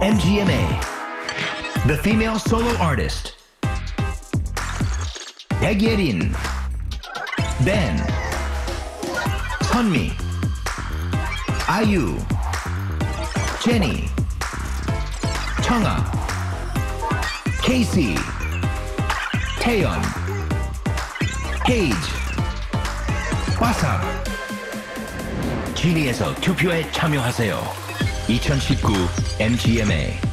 MGMA. The female solo artist. 백예린, Ben, 선미, 아이유, 제니, 청아, 케이시, 태연, 헤이즈, 바사. 지니에서 투표에 참여하세요. 2019 MGMA